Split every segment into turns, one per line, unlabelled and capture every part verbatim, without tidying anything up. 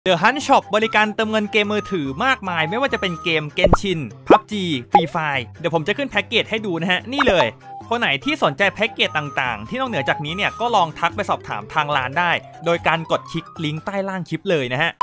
The Hunt Shop บริการเติมเงินเกมมือถือมากมายไม่ว่าจะเป็นเกม Genshin พับจี Free Fire เดี๋ยวผมจะขึ้นแพ็กเกจให้ดูนะฮะนี่เลยคนไหนที่สนใจแพ็กเกจต่างๆที่นอกเหนือจากนี้เนี่ยก็ลองทักไปสอบถามทางร้านได้โดยการกดคลิกลิงก์ใต้ล่างคลิปเลยนะฮะ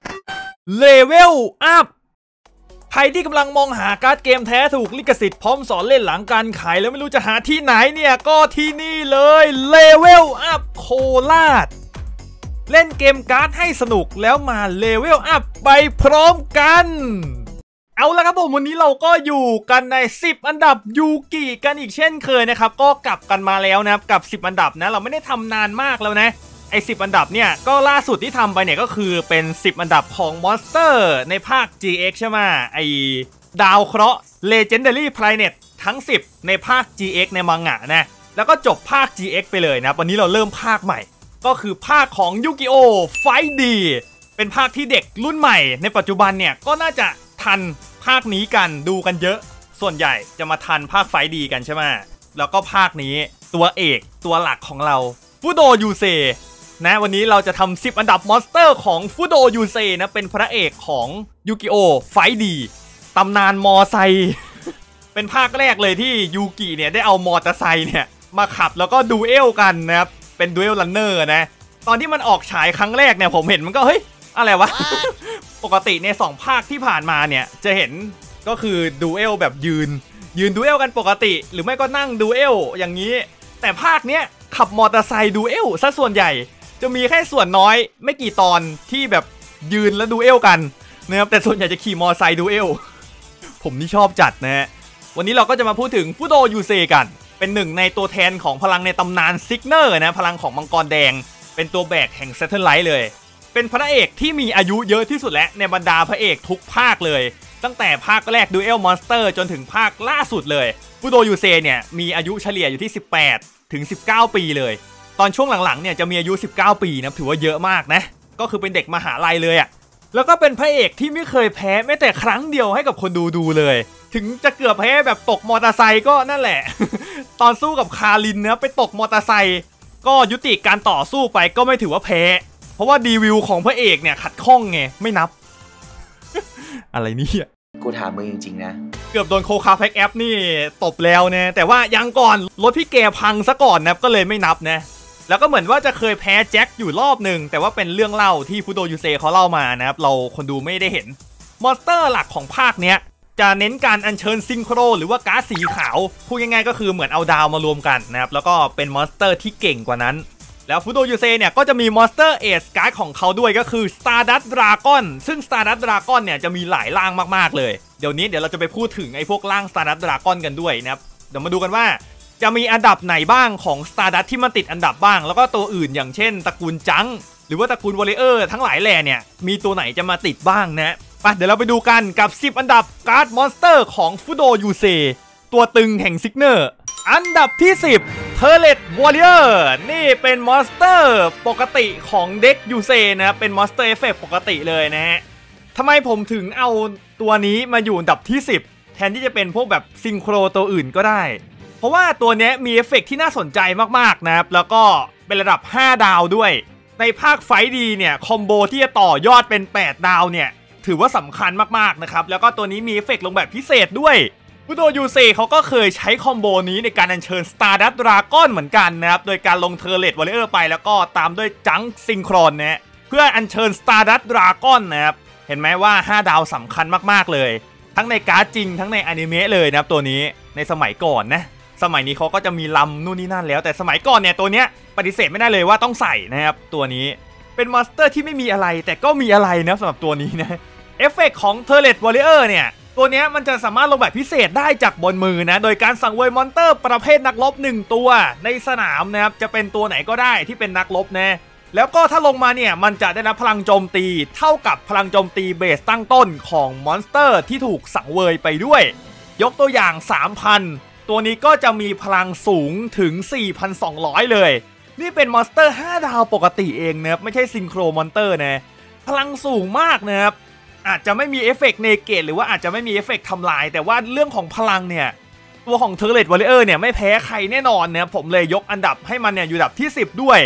Level Up ใครที่กำลังมองหาการ์ดเกมแท้ถูกลิขสิทธิ์พร้อมสอนเล่นหลังการขายแล้วไม่รู้จะหาที่ไหนเนี่ยก็ที่นี่เลย Level Up โคราชเล่นเกมการ์ดให้สนุกแล้วมาเลเวลอัพไปพร้อมกันเอาละครับผมวันนี้เราก็อยู่กันในสิบอันดับยูกิกันอีกเช่นเคยนะครับก็กลับกันมาแล้วนะครับกับสิบอันดับนะเราไม่ได้ทำนานมากแล้วนะไอ้สิบอันดับเนี่ยก็ล่าสุดที่ทำไปเนี่ยก็คือเป็นสิบอันดับของมอนสเตอร์ในภาค จี เอ็กซ์ ใช่ไหมไอ้ดาวเคราะห์ Legendary Planet ทั้งสิบในภาค จี เอ็กซ์ ในมังงะนะแล้วก็จบภาค จี เอ็กซ์ ไปเลยนะวันนี้เราเริ่มภาคใหม่ก็คือภาคของยูกิโอไฟดีเป็นภาคที่เด็กรุ่นใหม่ในปัจจุบันเนี่ยก็น่าจะทันภาคนี้กันดูกันเยอะส่วนใหญ่จะมาทันภาคไฟดีกันใช่ไหมแล้วก็ภาคนี้ตัวเอกตัวหลักของเราฟุโดยูเซนะวันนี้เราจะทำสิบอันดับมอนสเตอร์ของฟุโดยูเซนะเป็นพระเอกของยูกิโอไฟดีตำนานมอไซค์เป็นภาคแรกเลยที่ยูกิเนี่ยได้เอามอเตอร์ไซค์เนี่ยมาขับแล้วก็ดูเอลกันนะครับเป็นดูเอลรันเนอร์นะตอนที่มันออกฉายครั้งแรกเนี่ยผมเห็นมันก็เฮ้ยอะไรวะ ปกติในสองภาคที่ผ่านมาเนี่ยจะเห็นก็คือดูเอลแบบยืนยืนดูเอลกันปกติหรือไม่ก็นั่งดูเอลอย่างนี้แต่ภาคเนี้ยขับมอเตอร์ไซค์ดูเอลซะส่วนใหญ่จะมีแค่ส่วนน้อยไม่กี่ตอนที่แบบยืนแล้วดูเอลกันนะครับแต่ส่วนใหญ่จะขี่มอเตอร์ไซค์ดูเอลผมนี่ชอบจัดนะฮะวันนี้เราก็จะมาพูดถึงฟุโดยูเซกันเป็นหนึ่งในตัวแทนของพลังในตำนานซิกเนอร์นะพลังของมังกรแดงเป็นตัวแบกแห่งเซตเทิลไลท์เลยเป็นพระเอกที่มีอายุเยอะที่สุดและในบรรดาพระเอกทุกภาคเลยตั้งแต่ภาคแรกดูเอลมอนสเตอร์จนถึงภาคล่าสุดเลยฟุโดยูเซเนี่ยมีอายุเฉลี่ยอยู่ที่สิบแปดถึงสิบเก้าปีเลยตอนช่วงหลังๆเนี่ยจะมีอายุสิบเก้าปีนะถือว่าเยอะมากนะก็คือเป็นเด็กมหาลัยเลยอะแล้วก็เป็นพระเอกที่ไม่เคยแพ้แม้แต่ครั้งเดียวให้กับคนดูดูเลยถึงจะเกือบแพ้แบบตกมอเตอร์ไซค์ก็นั่นแหละ ตอนสู้กับคารินนะไปตกมอเตอร์ไซค์ก็ยุติการต่อสู้ไปก็ไม่ถือว่าแพ้เพราะว่าดีวิวของพระเอกเนี่ยขัดข้องไงไม่นับ อะไรเนี่ย
กูถามมึงจริงๆนะ
เกือบโดนโคคาแพ็กแอปนี่ตบแล้วนะแต่ว่ายังก่อนรถพี่แกพังซะก่อนนะก็เลยไม่นับนะแล้วก็เหมือนว่าจะเคยแพ้แจ็คอยู่รอบหนึ่งแต่ว่าเป็นเรื่องเล่าที่ฟุโดยูเซเขาเล่ามานะครับเราคนดูไม่ได้เห็นมอนสเตอร์หลักของภาคเนี้ยจะเน้นการอัญเชิญซิงโครหรือว่าก๊าซสีขาวพูดง่ายๆก็คือเหมือนเอาดาวมารวมกันนะครับแล้วก็เป็นมอนสเตอร์ที่เก่งกว่านั้นแล้วฟุโดยูเซเนี่ยก็จะมีมอนสเตอร์เอสการ์ดของเขาด้วยก็คือ Stardust Dragon ซึ่ง Stardust Dragon เนี่ยจะมีหลายร่างมากๆเลยเดี๋ยวนี้เดี๋ยวเราจะไปพูดถึงไอ้พวกร่าง Stardust Dragon กันด้วยนะครับเดี๋ยวมาดูกันว่าจะมีอันดับไหนบ้างของ Stardust ที่มันติดอันดับบ้างแล้วก็ตัวอื่นอย่างเช่นตระกูลจังหรือว่าตระกูลวอลเลเยอร์ทั้งหลายแหล่เนี่ยมีตัวไหนจะมาติดบ้างนะไปเดี๋ยวเราไปดูกันกับสิบอันดับการ์ดมอนสเตอร์ของฟุโดยูเซตัวตึงแห่งซิกเนอร์อันดับที่สิบเทอร์เลตวอลเลเยอร์นี่เป็นมอนสเตอร์ปกติของเด็กยูเซนะเป็นมอนสเตอร์เอฟเฟกต์ปกติเลยนะฮะทำไมผมถึงเอาตัวนี้มาอยู่อันดับที่สิบแทนที่จะเป็นพวกแบบซิงโครตัวอื่นก็ได้เพราะว่าตัวนี้มีเอฟเฟกต์ที่น่าสนใจมากๆนะครับแล้วก็เป็นระดับห้าดาวด้วยในภาคไฟดีเนี่ยคอมโบที่จะต่อยอดเป็นแปดดาวเนี่ยถือว่าสำคัญมากๆนะครับแล้วก็ตัวนี้มีเอฟเฟกต์ลงแบบพิเศษด้วยฟุโดยูเซเขาก็เคยใช้คอมโบนี้ในการอัญเชิญ Stardust Dragon เหมือนกันนะครับโดยการลงเทอร์เลตวอลเลเยอร์ไปแล้วก็ตามด้วยจังซิงโครนนะเพื่ออัญเชิญ Stardust Dragon นะครับเห็นไหมว่าห้าดาวสำคัญมากๆเลยทั้งในการ์ดจริงทั้งในอนิเมะเลยนะครับตัวนี้ในสมัยก่อนนะสมัยนี้เขาก็จะมีลำนู่นนี่นั่นแล้วแต่สมัยก่อนเนี่ยตัวเนี้ยปฏิเสธไม่ได้เลยว่าต้องใส่นะครับตัวนี้เป็นมอนสเตอร์ที่ไม่มีอะไรแต่ก็มีอะไรนะสำหรับตัวนี้นะเอฟเฟกต์ของเทอร์เลตวอลเลเยอร์เนี่ยตัวนี้มันจะสามารถลงแบบพิเศษได้จากบนมือนะโดยการสั่งเวยมอนเตอร์ประเภทนักรบหนึ่งตัวในสนามนะครับจะเป็นตัวไหนก็ได้ที่เป็นนักรบนะแล้วก็ถ้าลงมาเนี่ยมันจะได้รับพลังโจมตีเท่ากับพลังโจมตีเบสตั้งต้นของมอนสเตอร์ที่ถูกสั่งเวยไปด้วยยกตัวอย่าง สามพัน ตัวนี้ก็จะมีพลังสูงถึง สี่พันสองร้อย เลยนี่เป็นมอนสเตอร์ห้าดาวปกติเองนะครับไม่ใช่ซิงโครมอนเตอร์นะพลังสูงมากนะครับอาจจะไม่มีเอฟเฟกต์เนเกตหรือว่าอาจจะไม่มีเอฟเฟกต์ทำลายแต่ว่าเรื่องของพลังเนี่ยตัวของเทอร์เลตวอลเลเยอร์เนี่ยไม่แพ้ใครแน่นอนนะผมเลยยกอันดับให้มันเนี่ยอยู่อันดับที่สิบด้วยต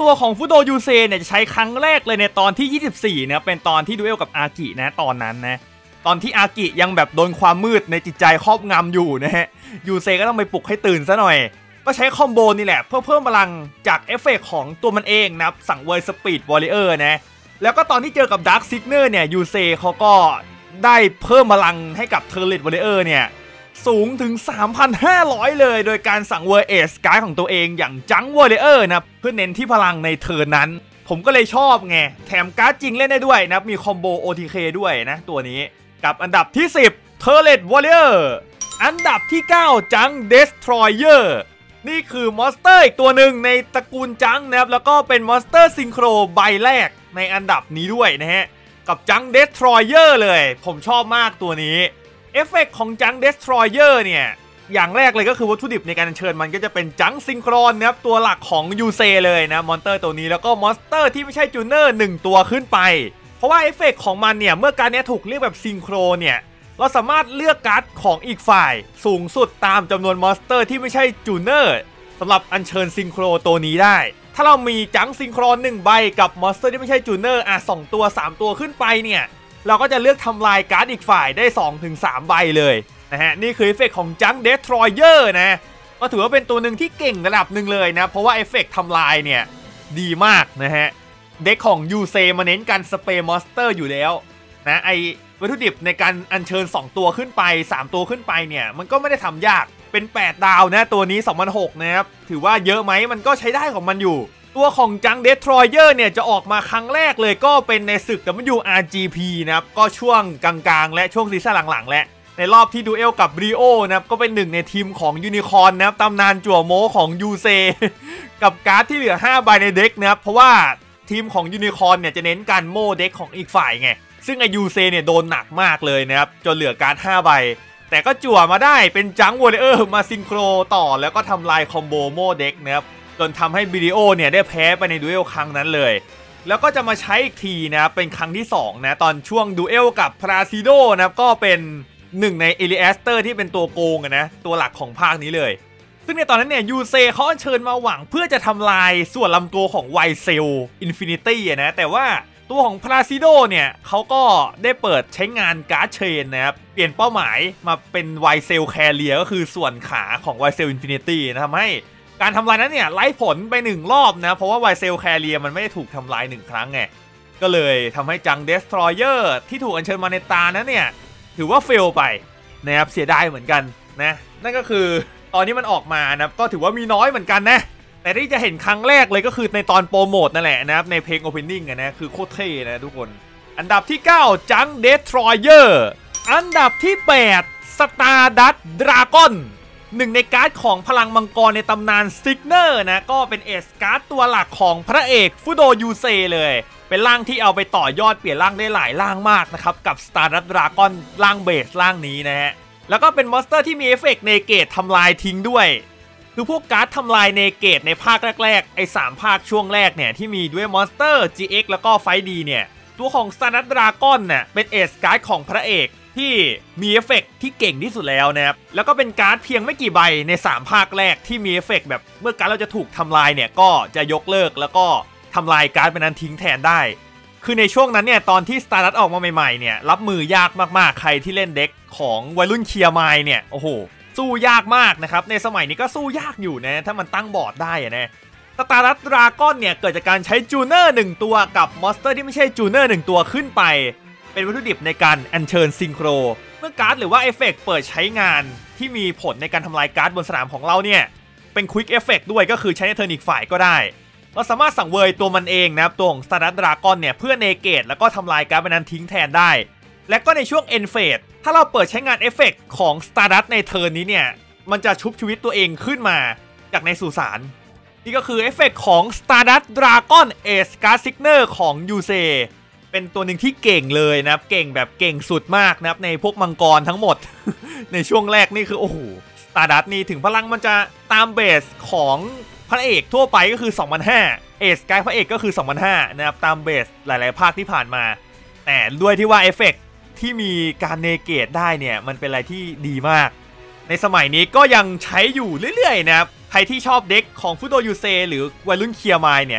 ตัวของฟุโดยูเซเนี่ยจะใช้ครั้งแรกเลยในตอนที่ยี่สิบสี่นะเป็นตอนที่ดูเอลกับอากินะตอนนั้นนะตอนที่อากิยังแบบโดนความมืดในจิตใจครอบงำอยู่นะฮะยูเซก็ต้องไปปลุกให้ตื่นซะหน่อยก็ใช้คอมโบนี่แหละเพื่อเพิ่มพลังจากเอฟเฟกต์ของตัวมันเองนะสั่งเวอร์สปีดวอริเออร์นะแล้วก็ตอนที่เจอกับดาร์คซิกเนอร์เนี่ยยูเซเขาก็ได้เพิ่มพลังให้กับเทอร์เรตวอริเออร์เนี่ยสูงถึง สามพันห้าร้อย เลยโดยการสั่งเวอร์เอสการ์ดของตัวเองอย่างจังวอริเออร์นะเพื่อเน้นที่พลังในเทิร์นนั้นผมก็เลยชอบไงแถมการ์ดจริงเล่นได้ด้วยนะมีคอมโบ โอ ที เค ด้วยนะตัวนี้กับอันดับที่สิบ Turret Warrior อันดับที่เก้าจัง Destroyer นี่คือมอนสเตอร์อีกตัวหนึ่งในตระกูลจังนะครับแล้วก็เป็นมอนสเตอร์ซิงโครใบแรกในอันดับนี้ด้วยนะฮะกับจัง Destroyer เลยผมชอบมากตัวนี้เอฟเฟกต์ของจัง Destroyer เนี่ยอย่างแรกเลยก็คือวัตถุดิบในการเชิญมันก็จะเป็นจังซิงโครนนะครับตัวหลักของยูเซเลยนะมอนสเตอร์ตัวนี้แล้วก็มอนสเตอร์ที่ไม่ใช่จูเนอร์หนึ่งตัวขึ้นไปเพราะว่าเอฟเฟกต์ของมันเนี่ยเมื่อการนี้ถูกเรียกแบบซิงโครเนี่ยเราสามารถเลือกการ์ดของอีกฝ่ายสูงสุดตามจำนวนมอนสเตอร์ที่ไม่ใช่จูเนอร์สำหรับอัญเชิญซิงโครตัวนี้ได้ถ้าเรามีจังซิงโครนหนึ่งใบกับมอนสเตอร์ที่ไม่ใช่จูเนอร์อ่ะสองตัวสามตัวขึ้นไปเนี่ยเราก็จะเลือกทำลายการ์ดอีกฝ่ายได้ สองถึงสาม ใบเลยนะฮะนี่คือเอฟเฟกต์ของจัง Destroyer นะก็ถือว่าเป็นตัวหนึ่งที่เก่งระดับหนึ่งเลยนะเพราะว่าเอฟเฟกต์ทำลายเนี่ยดีมากนะฮะเด็กของยูเซมาเน้นการสเปรย์มอนสเตอร์อยู่แล้วนะไอวัตถุดิบในการอัญเชิญสองตัวขึ้นไปสามตัวขึ้นไปเนี่ยมันก็ไม่ได้ทำยากเป็นแปดดาวนะตัวนี้สองพันหกนะครับถือว่าเยอะไหมมันก็ใช้ได้ของมันอยู่ตัวของจัง Destroyer เนี่ยจะออกมาครั้งแรกเลยก็เป็นในศึก ดับเบิลยู อาร์ จี พี นะครับก็ช่วงกลางๆและช่วงซีซั่นหลังๆและในรอบที่ดูเอลกับบริโอนะครับก็เป็นหนึ่งในทีมของยูนิคอร์นนะครับตำนานจั่วโมของยูเซ กับการ์ดที่เหลือห้าใบในเด็กนะครับเพราะว่าทีมของยูนิคอร์นเนี่ยจะเน้นการโม่เด็กของอีกฝ่ายไงซึ่งไอยูเซเนี่ยโดนหนักมากเลยนะครับจนเหลือการ์ดห้าใบแต่ก็จั่วมาได้เป็นจังวอริเออร์มาซิงโครต่อแล้วก็ทำลายคอมโบโม่เด็กนะครับจนทำให้บริโอเนี่ยได้แพ้ไปในดูเอลครั้งนั้นเลยแล้วก็จะมาใช้อีกทีนะครับเป็นครั้งที่สองนะตอนช่วงดูเอลกับพราซิโดนะครับก็เป็นหนึ่งในเอลิแอสเตอร์ที่เป็นตัวโกงนะตัวหลักของภาคนี้เลยซึ่งในตอนนั้นเนี่ยยูเซเขาอัญเชิญมาหวังเพื่อจะทำลายส่วนลำตัวของไวเซลอินฟินิตี้นะแต่ว่าตัวของพราซิโดเนี่ยเขาก็ได้เปิดใช้งานการ์ดเชนนะครับเปลี่ยนเป้าหมายมาเป็นไวเซลแคเรียก็คือส่วนขาของไวเซลอินฟินิตี้นะทำให้การทำลายนั้นเนี่ยไล่ผลไปหนึ่งรอบนะเพราะว่าไวเซลแคเรียมันไม่ได้ถูกทำลายหนึ่งครั้งไงก็เลยทำให้จัง Destroyer ที่ถูกอัญเชิญมาในตานั้นเนี่ยถือว่าเฟลไปนะครับเสียดายเหมือนกันนะนั่นก็คือตอนนี้มันออกมานะก็ถือว่ามีน้อยเหมือนกันนะแต่ที่จะเห็นครั้งแรกเลยก็คือในตอนโปรโมทนั่นแหละนะครับในเพลง Opening นะคือโคตรเท่นะทุกคนอันดับที่เก้าจัง Destroyer อันดับที่แปด Stardust Dragon หนึ่งในการ์ดของพลังมังกรในตำนานซิกเนอร์นะก็เป็นเอสการ์ดตัวหลักของพระเอกฟุโดยูเซเลยเป็นร่างที่เอาไปต่อยอดเปลี่ยนร่างได้หลายร่างมากนะครับกับ Stardust Dragon ร่างเบสร่างนี้นะฮะแล้วก็เป็นมอนสเตอร์ที่มีเอฟเฟกต์เนเกตทำลายทิ้งด้วยคือพวกการ์ดทำลายเนเกตในภาคแรกๆไอ้สามภาคช่วงแรกเนี่ยที่มีด้วยมอนสเตอร์ จี เอ็กซ์ แล้วก็ไฟดีเนี่ยตัวของ Stardust Dragon น่ะเป็นเอสการ์ดของพระเอกที่มีเอฟเฟกต์ที่เก่งที่สุดแล้วนะครับแล้วก็เป็นการ์ดเพียงไม่กี่ใบในสามภาคแรกที่มีเอฟเฟกต์แบบเมื่อการ์ดเราจะถูกทำลายเนี่ยก็จะยกเลิกแล้วก็ทำลายการ์ดเป็นนั้นทิ้งแทนได้คือในช่วงนั้นเนี่ยตอนที่ Stardust ออกมาใหม่ๆเนี่ยรับมือยากมากๆใครที่เล่นเด็กของวัยรุ่นเคียร์ไมล์เนี่ยโอ้โหสู้ยากมากนะครับในสมัยนี้ก็สู้ยากอยู่นะถ้ามันตั้งบอร์ดได้อะนะ Stardust Dragon เนี่ยเกิดจากการใช้จูเนอร์หนึ่งตัวกับมอนสเตอร์ที่ไม่ใช่จูเนอร์หนึ่งตัวขึ้นไปเป็นวัตถุดิบในการอัญเชิญซิงโครเมื่อการ์ดหรือว่าเอฟเฟกต์เปิดใช้งานที่มีผลในการทำลายการ์ดบนสนามของเราเนี่ยเป็นควิกเอฟเฟกต์ด้วยก็คือใช้ในเทิร์นอีกฝ่ายก็ได้เราสามารถสั่งเวยตัวมันเองนะครับตัวของ Stardust Dragon เนี่ยเพื่อเนเกตแล้วก็ทำลายการ์ดเป็นนั้นทิ้งแทนได้และก็ในช่วง End Phase ถ้าเราเปิดใช้งานเอฟเฟกต์ของ Stardust ในเทิร์นนี้เนี่ยมันจะชุบชีวิตตัวเองขึ้นมาจากในสุสานนี่ก็คือเอฟเฟกต์ของ Stardust Dragon Ace Guard Signer ของยูเซเป็นตัวหนึ่งที่เก่งเลยนะครับเก่งแบบเก่งสุดมากนะครับในพวกมังกรทั้งหมด ในช่วงแรกนี่คือโอ้โห Stardust นี่ถึงพลังมันจะตามเบสของพระเอกทั่วไปก็คือ สองพันห้า เอสกายพระเอกก็คือ สองพันห้า นะครับตามเบสหลายๆภาคที่ผ่านมาแต่ด้วยที่ว่าเอฟเฟกต์ที่มีการเนเกตได้เนี่ยมันเป็นอะไรที่ดีมากในสมัยนี้ก็ยังใช้อยู่เรื่อยๆนะครับใครที่ชอบเด็กของฟุโดยูเซหรือวัยรุ่นเคียร์ไมล์เนี่ยก็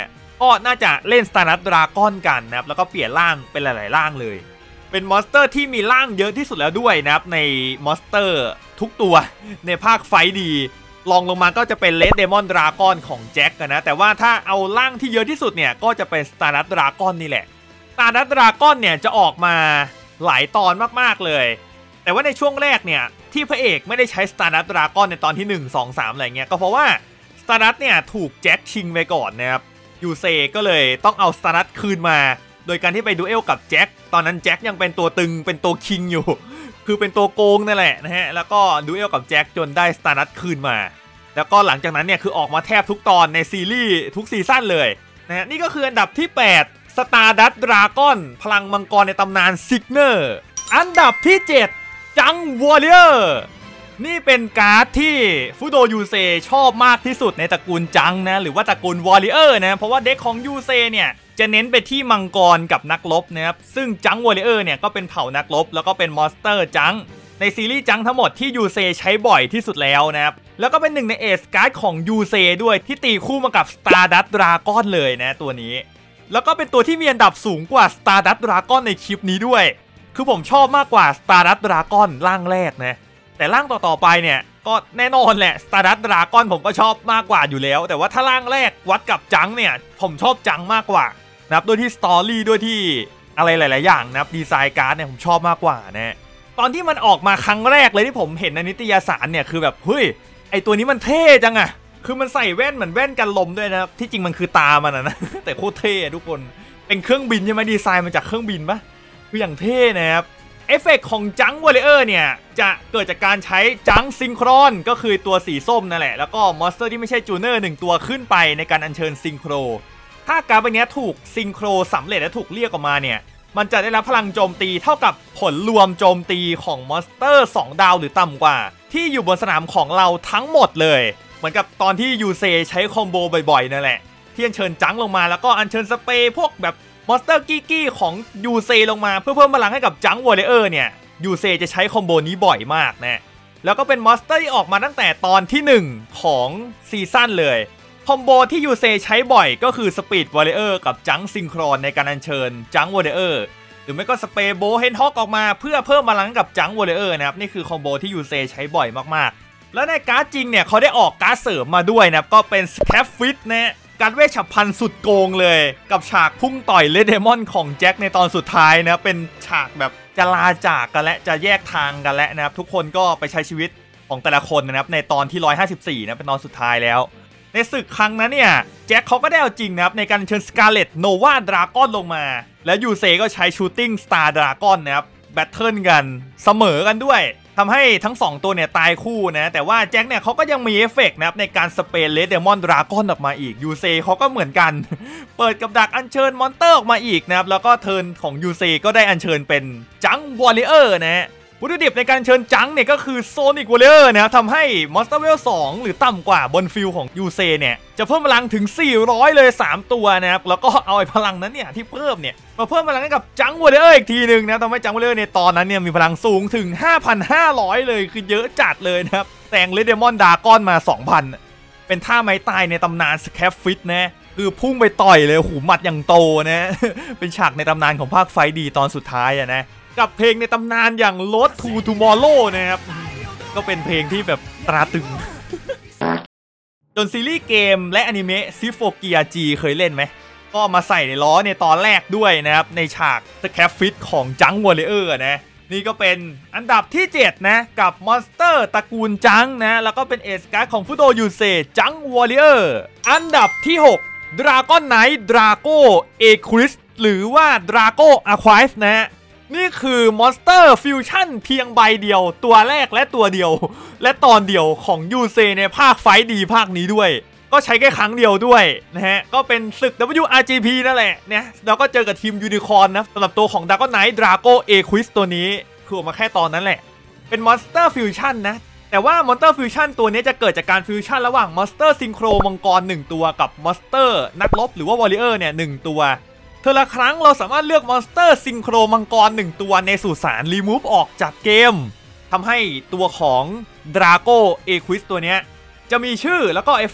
ก็น่าจะเล่น Stardust Dragon กันนะครับแล้วก็เปลี่ยนร่างเป็นหลายๆร่างเลยเป็นมอนสเตอร์ที่มีร่างเยอะที่สุดแล้วด้วยนะครับในมอนสเตอร์ทุกตัวในภาคไฟดีลองลงมาก็จะเป็น Red Demon Dragon ของแจ็คกันนะแต่ว่าถ้าเอาร่างที่เยอะที่สุดเนี่ยก็จะเป็น Stardust Dragon นี่แหละ Stardust Dragon เนี่ยจะออกมาหลายตอนมากๆเลยแต่ว่าในช่วงแรกเนี่ยที่พระเอกไม่ได้ใช้ Stardust Dragon ในตอนที่หนึ่ง สอง สามอะไรเงี้ยก็เพราะว่า Stardust เนี่ยถูกแจ็คชิงไปก่อนนะครับยูเซก็เลยต้องเอา Stardust คืนมาโดยการที่ไปดูเอลกับแจ็คตอนนั้นแจ็คยังเป็นตัวตึงเป็นตัวคิงอยู่คือเป็นตัวโกงนั่นแหละนะฮะแล้วก็ดูเอลกับแจ็คจนได้ Stardust คืนมาแล้วก็หลังจากนั้นเนี่ยคือออกมาแทบทุกตอนในซีรีส์ทุกซีซั่นเลยนะฮะนี่ก็คืออันดับที่แปด Stardust Dragon พลังมังกรในตำนานซิกเนอร์อันดับที่เจ็ดจังวอริเออร์นี่เป็นการ์ดที่ฟุโดยูเซชอบมากที่สุดในตระกูลจังนะหรือว่าตระกูลวอริเออร์นะเพราะว่าเด็กของยูเซเนี่ยจะเน้นไปที่มังกรกับนักรบนะครับซึ่งจังวอริเออร์เนี่ยก็เป็นเผ่านักรบแล้วก็เป็นมอนสเตอร์จังในซีรีส์จังทั้งหมดที่ยูเซใช้บ่อยที่สุดแล้วนะครับแล้วก็เป็นหนึ่งในเอสการ์ดของยูเซด้วยที่ตีคู่มากับ Stardust Dragon เลยนะตัวนี้แล้วก็เป็นตัวที่มีอันดับสูงกว่า Stardust Dragon ในคลิปนี้ด้วยคือผมชอบมากกว่า Stardust Dragon ร่างแรกนะแต่ร่างต่อๆไปเนี่ยก็แน่นอนแหละ Stardust Dragon ผมก็ชอบมากกว่าอยู่แล้วแต่ว่าถ้าร่างแรกวัดกับจังเนี่ยผมชอบจังมากกว่านะครับด้วยที่สตอรี่ด้วยที่อะไรหลายๆอย่างนะครับดีไซน์การ์ดเนี่ยผมชอบมากกว่านะตอนที่มันออกมาครั้งแรกเลยที่ผมเห็นในนิตยสารเนี่ยคือแบบเฮ้ยไอตัวนี้มันเท่จังอะคือมันใส่แว่นเหมือนแว่นกันลมด้วยนะครับที่จริงมันคือตามันนะแต่โคตรเท่ทุกคนเป็นเครื่องบินใช่ไหมดีไซน์มาจากเครื่องบินปะคืออย่างเท่นะครับเอฟเฟกต์ของจังวอริเออร์เนี่ยจะเกิดจากการใช้จังซิงโครนก็คือตัวสีส้มนั่นแหละแล้วก็มอนสเตอร์ที่ไม่ใช่จูเนอร์หนึ่งตัวขึ้นไปในการอัญเชิญซิงโครถ้าการ์ดใบนี้ถูกซิงโครสำเร็จและถูกเรียกออกมาเนี่ยมันจะได้รับพลังโจมตีเท่ากับผลรวมโจมตีของมอนสเตอร์สองดาวหรือต่ำกว่าที่อยู่บนสนามของเราทั้งหมดเลยเหมือนกับตอนที่ยูเซใช้คอมโบบ่อยๆนั่นแหละที่อัญเชิญจังลงมาแล้วก็อัญเชิญสเปรย์พวกแบบมอนสเตอร์กี้กี้ของยูเซลงมาเพื่อเพิ่มพลังให้กับจังวอริเออร์เนี่ยยูเซจะใช้คอมโบนี้บ่อยมากนะแล้วก็เป็นมอนสเตอร์ที่ออกมาตั้งแต่ตอนที่หนึ่งของซีซั่นเลยคอมโบที่ยูเซใช้บ่อยก็คือสปีดวอริเออร์กับจังซิงโครนในการอัญเชิญจังวอริเออร์หรือไม่ก็สเปรย์โบเฮนฮอกออกมาเพื่อเพิ่มพลังกับจังวอริเออร์นะครับนี่คือคอมโบที่ยูเซใช้บ่อยมากๆแล้วในการ์ดจริงเนี่ยเขาได้ออกการ์ดเสริมมาด้วยนะครับก็เป็นสแคฟฟิตนะการเวชฉับพลันสุดโกงเลยกับฉากพุ่งต่อยเลดเดมอนของแจ็คในตอนสุดท้ายนะเป็นฉากแบบจะลาจากกันและจะแยกทางกันแล้วนะครับทุกคนก็ไปใช้ชีวิตของแต่ละคนนะครับในตอนที่หนึ่งร้อยห้าสิบสี่นะเป็นตอนสุดท้ายแล้วในศึกครั้งนั้นเนี่ยแจ็คเขาก็ได้เอาจริงนะครับในการเชิญสกาเลตโนวาดราก้อนลงมาแล้วยูเซก็ใช้ชูตติ้งสตาร์ดราก้อนนะครับแบทเทิลกันเสมอกันด้วยทำให้ทั้งสองตัวเนี่ยตายคู่นะแต่ว่าแจ็คเนี่ยเขาก็ยังมีเอฟเฟกต์นะครับในการสเปรย์เลดเดมอนดราก้อนออกมาอีกยูเซเขาก็เหมือนกัน เปิดกับดักอัญเชิญมอนเตอร์ออกมาอีกนะครับแล้วก็เทิร์นของยูเซก็ได้อัญเชิญเป็นจังวอริเออร์นะวัตถุดิบในการเชิญจังเนี่ยก็คือโซนิกวอริเออร์นะครับทำให้มอนสเตอร์เวลสองหรือต่ำกว่าบนฟิลของยูเซเนี่ยจะเพิ่มพลังถึงสี่ร้อยเลยสามตัวนะครับแล้วก็เอาไอ้พลังนั้นเนี่ยที่เพิ่มเนี่ยมาเพิ่มพลังให้กับจังวอริเออร์อีกทีหนึ่งนะทำให้จังวอริเออร์ในตอนนั้นเนี่ยมีพลังสูงถึง ห้าพันห้าร้อย เลยคือเยอะจัดเลยนะครับแต่งเลดเดมอนดาก้อนมา สองพัน เป็นท่าไม้ตายในตำนานสแคฟฟิตนะคือพุ่งไปต่อยเลยหูหมัดอย่างโตนะ เป็นฉากในตำนานของภาคไฟดีตอนสุดท้ายอะนะกับเพลงในตำนานอย่าง Road to Tomorrow นะครับก็เป็นเพลงที่แบบตราตึง จนซีรีส์เกมและอนิเมะซิโฟเกียจีเคยเล่นไหมก็มาใส่ในล้อในตอนแรกด้วยนะครับในฉากสแคฟฟิตของจังวอริเออร์นะนี่ก็เป็นอันดับที่เจ็ดนะกับมอนสเตอร์ตระกูลจังนะแล้วก็เป็นเอสการ์ดของฟุโดยูเซจังวอริเออร์อันดับที่หก Dragon Knight Draco Equus หรือว่า Draco Archive นะนี่คือมอนสเตอร์ฟิวชั่นเพียงใบเดียวตัวแรกและตัวเดียวและตอนเดียวของยูเซในภาคไฟดีภาคนี้ด้วยก็ใช้แค่ครั้งเดียวด้วยนะฮะก็เป็นศึก ดับเบิลยู อาร์ จี พี นั่นแหละเนี่ยเราก็เจอกับทีมยูนิคอร์นนะสำหรับตัวของ Dragon Knight Draco Equus ตัวนี้คือออกมาแค่ตอนนั้นแหละเป็นมอนสเตอร์ฟิวชั่นนะแต่ว่ามอนสเตอร์ฟิวชั่นตัวนี้จะเกิดจากการฟิวชั่นระหว่างมอนสเตอร์ซิงโครมังกรหนึ่งตัวกับมอนสเตอร์นักรบหรือว่าวอริเออร์เนี่ยหนึ่งตัวเธอละครั้งเราสามารถเลือกมอนสเตอร์ซิงโครมังกรหนึ่งตัวในสุสานรีมูฟออกจากเกมทำให้ตัวของ Draco Equus ตัวนี้จะมีชื่อแล้วก็เอฟเฟกต์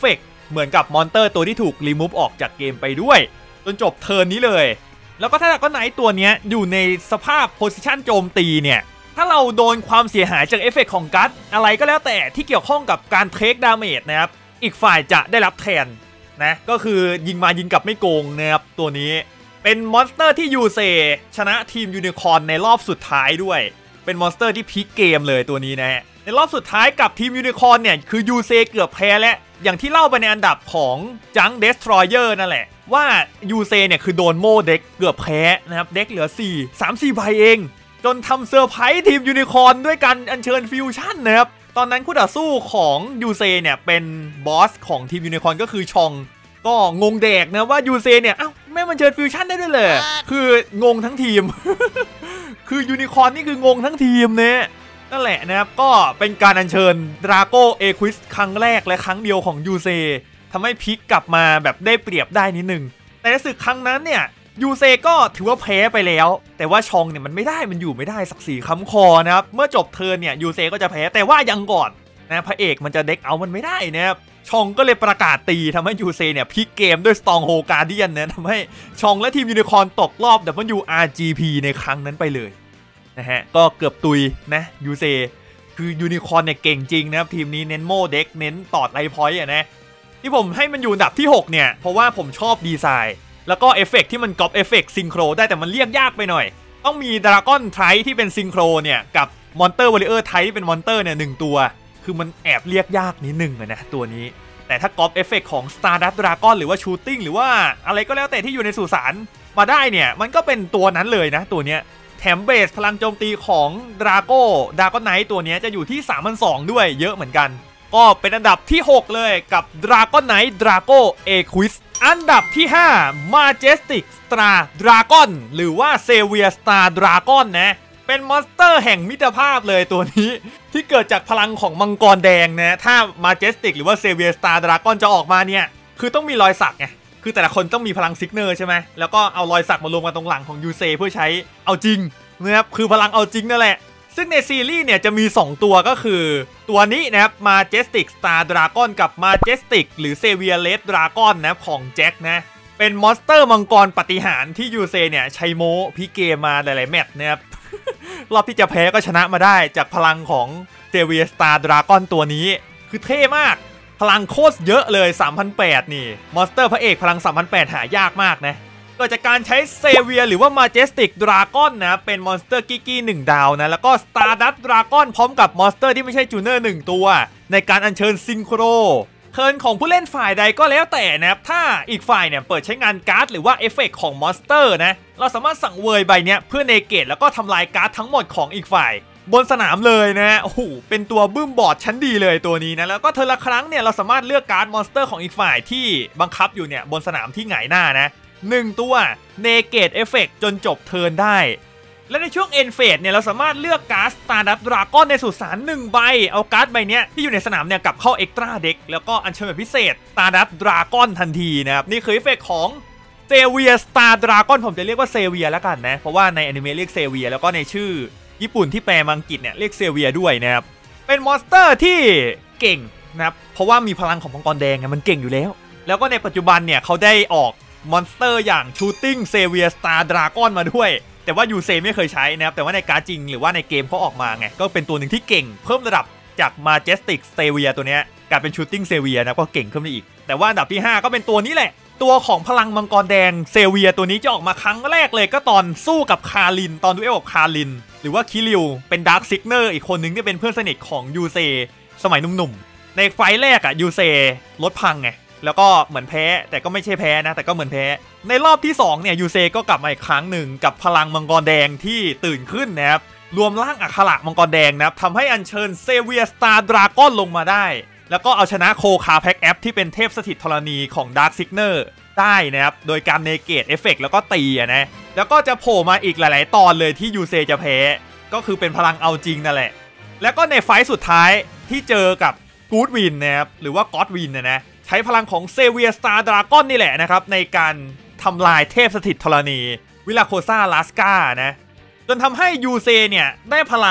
เหมือนกับมอนเตอร์ตัวที่ถูกรีมูฟออกจากเกมไปด้วยจนจบเทิร์นนี้เลยแล้วก็ถ้าก็ไนท์ตัวนี้อยู่ในสภาพโพซิชันโจมตีเนี่ยถ้าเราโดนความเสียหายจากเอฟเฟกต์ของกัสอะไรก็แล้วแต่ที่เกี่ยวข้องกับการเทคดาเมจนะครับอีกฝ่ายจะได้รับแทนนะก็คือยิงมายิงกลับไม่โกงนะครับตัวนี้เป็นมอนสเตอร์ที่ยูเซชนะทีมยูนิคอร์นในรอบสุดท้ายด้วยเป็นมอนสเตอร์ที่พลิกเกมเลยตัวนี้นะฮะในรอบสุดท้ายกับทีมยูนิคอร์นเนี่ยคือยูเซเกือบแพ้และอย่างที่เล่าไปในอันดับของจังเดสทรอยเออร์นั่นแหละว่ายูเซเนี่ยคือโดนโมเด็กเกือบแพ้นะครับเด็กเหลือสี่ สาม สี่ใบเองจนทำเซอร์ไพรส์ทีมยูนิคอร์นด้วยการอัญเชิญฟิวชั่นนะครับตอนนั้นคู่ต่อสู้ของยูเซเนี่ยเป็นบอสของทีมยูนิคอร์นก็คือชองก็งงแดกนะว่ายูเซเนี่ยอ้าวแม่มันเชิญฟิวชั่นได้ด้วยเลยคืองงทั้งทีม คือยูนิคอร์นนี่คืองงทั้งทีมเนี่ยนั่นแหละนะครับก็เป็นการอัญเชิญดราโก้เอควิสครั้งแรกและครั้งเดียวของยูเซทำให้พลิกกลับมาแบบได้เปรียบได้นิดนึงแต่ในศึกครั้งนั้นเนี่ยยูเซก็ถือว่าแพ้ไปแล้วแต่ว่าชองเนี่ยมันไม่ได้มันอยู่ไม่ได้ศักดิ์ศรีค้ำคอนะครับเมื่อจบเทิร์นเนี่ยยูเซก็จะแพ้แต่ว่ายังก่อนนะพระเอกมันจะเด็กเอามันไม่ได้นะครับชองก็เลยประกาศตีทำให้ยูเซเนี่ยพลิกเกมด้วยสตองโฮการเดียนนะทำให้ชองและทีมยูนิคอร์นตกรอบ ดับเบิลยู อาร์ จี พี ในครั้งนั้นไปเลยนะฮะก็เกือบตุยนะยูเซคือยูนิคอร์นเนี่ยเก่งจริงนะครับทีมนี้เน้นโมเด็กเน้นตอดไลท์พอยต์อ่ะนะที่ผมให้มันอยู่อันดับที่หกเนี่ยเพราะว่าผมชอบดีไซน์แล้วก็เอฟเฟกที่มันก๊อปเอฟเฟกซิงโครได้แต่มันเรียกยากไปหน่อยต้องมีดราก้อนไทที่เป็นซิงโครเนี่ยกับมอนเตอร์วอริเออร์ไทที่เป็นมอนเตอร์เนี่ยหนึ่งตัวคือมันแอบเรียกยากนิดนึงนะตัวนี้แต่ถ้าก๊อปเอฟเฟกของ Stardust Dragon หรือว่า Shooting หรือว่าอะไรก็แล้วแต่ที่อยู่ในสุสานมาได้เนี่ยมันก็เป็นตัวนั้นเลยนะตัวเนี้ยแถมเบสพลังโจมตีของดราโก้ดราก้อนไนท์ตัวนี้จะอยู่ที่ สามพันสองร้อย ด้วยเยอะเหมือนกันก็เป็นอันดับที่หกเลยกับ Dragon Knight Drago Equus อันดับที่ห้า Majestic Star Dragon หรือว่า Savior Star Dragon นะเป็นมอนสเตอร์แห่งมิตรภาพเลยตัวนี้ที่เกิดจากพลังของมังกรแดงนะถ้า Majestic หรือว่า Savior Star Dragon จะออกมาเนี่ยคือต้องมีรอยสักไงคือแต่ละคนต้องมีพลังซิกเนอร์ใช่ไหมแล้วก็เอารอยสักมารวมกันตรงหลังของยูเซเพื่อใช้เอาจริงนะครับคือพลังเอาจริงนั่นแหละซึ่งในซีรีส์เนี่ยจะมีสองตัวก็คือตัวนี้นะครับ Majestic Star Dragon กับ Majestic หรือ Savior Red Dragon นะของแจ็คนะเป็นมอนสเตอร์มังกรปาฏิหาริย์ที่ยูเซเนี่ยใช้โม้พีเกมมาหลายๆแมตช์นะครับ รอบที่จะแพ้ก็ชนะมาได้จากพลังของ Savior Star Dragon ตัวนี้คือเท่มากพลังโคตรเยอะเลย สามพันแปดร้อย นี่มอนสเตอร์พระเอกพลัง สามพันแปดร้อย หายากมากนะเกิดจากการใช้เซเวียหรือว่า Majestic Dragon นะเป็นมอนสเตอร์กิกกี้หนึ่งดาวนะแล้วก็ Stardust Dragon พร้อมกับมอนสเตอร์ที่ไม่ใช่จูเนอร์หนึ่งตัวในการอัญเชิญซิงโครเทิร์นของผู้เล่นฝ่ายใดก็แล้วแต่นะครับถ้าอีกฝ่ายเนี่ยเปิดใช้งานการ์ดหรือว่าเอฟเฟกต์ของมอนสเตอร์นะเราสามารถสั่งเวยใบนี้เพื่อเนเกตแล้วก็ทำลายการ์ดทั้งหมดของอีกฝ่ายบนสนามเลยนะโอ้โหเป็นตัวบึ้มบอร์ดชั้นดีเลยตัวนี้นะแล้วก็เทอร์ละครั้งเนี่ยเราสามารถเลือกการ์ดมอนสเตอร์ของอีกฝ่ายที่บังคับอยู่เนี่ยบนสนามที่หงายหน้านะหนึ่งตัวเนเกตเอฟเฟกต์จนจบเทิร์นได้และในช่วงเอ็นเฟสเนี่ยเราสามารถเลือกการ์ด Stardust Dragon ในสุสานหนึ่งใบเอาการ์ดใบเนี้ยที่อยู่ในสนามเนี่ยกลับเข้าเอ็กตร้าเด็กแล้วก็อัญเชิญแบบพิเศษ Stardust Dragon ทันทีนะครับนี่คือเอฟเฟกต์ของ Savior Star Dragon ผมจะเรียกว่าเซเวียแล้วกันนะเพราะว่าในอนิเมะเรียกเซเวียแล้วก็ในชื่อญี่ปุ่นที่แปลมาอังกฤษเนี่ยเรียกเซเวียด้วยนะครับเป็นมอนสเตอร์ที่เก่งนะครับเพราะว่ามีพลังของมังกรแดงไงมันเก่งอยู่แล้วแล้วก็ในปัจจุบันเนี่ยเขาได้ออกมอนสเตอร์อย่าง Shooting Savior Star Dragon มาด้วยแต่ว่ายูเซไม่เคยใช้นะครับแต่ว่าในการ์ดจริงหรือว่าในเกมเขาออกมาไงก็เป็นตัวหนึ่งที่เก่งเพิ่มระดับจาก Majestic Savior ตัวเนี้ยกลายเป็น Shooting Savior นะก็เก่งขึ้นไปอีกแต่ว่าอันดับที่ห้าก็เป็นตัวนี้แหละตัวของพลังมังกรแดงเซเวียตัวนี้จะออกมาครั้งแรกเลยก็ตอนสู้กับคารินตอนดูเอลกับคารินหรือว่าคิริวเป็นดาร์คซิกเนอร์อีกคนนึงที่เป็นเพื่อนสนิทของยูเซสมัยหนุ่มๆในไฟล์แรกอะยูเซลดพังไงแล้วก็เหมือนแพ้แต่ก็ไม่ใช่แพ้นะแต่ก็เหมือนแพ้ในรอบที่สองเนี่ยยูเซก็กลับมาอีกครั้งหนึ่งกับพลังมังกรแดงที่ตื่นขึ้นนะครับรวมร่างอัคระมังกรแดงนะครับทำให้อัญเชิญเซเวียสตาร์ดราก้อนลงมาได้แล้วก็เอาชนะโคคาแพ็กแอปที่เป็นเทพสถิตธรณีของดาร์คซิกเนอร์ได้นะครับโดยการเนเกตเอฟเฟกต์แล้วก็ตีอะนะแล้วก็จะโผล่มาอีกหลายๆตอนเลยที่ยูเซจะแพ้ก็คือเป็นพลังเอาจริงนั่นแหละแล้วก็ในไฟท์สุดท้ายที่เจอกับกู๊ดวินนะครับหรือว่าก็อดวินนะนะใช้พลังของเซเวียสตาร์ดราก้อนนี่แหละนะครับในการทำลายเทพสถิตธรณีวิลาโคซาลาสกานะจนทำให้ยูเซเนี่ยได้พลัง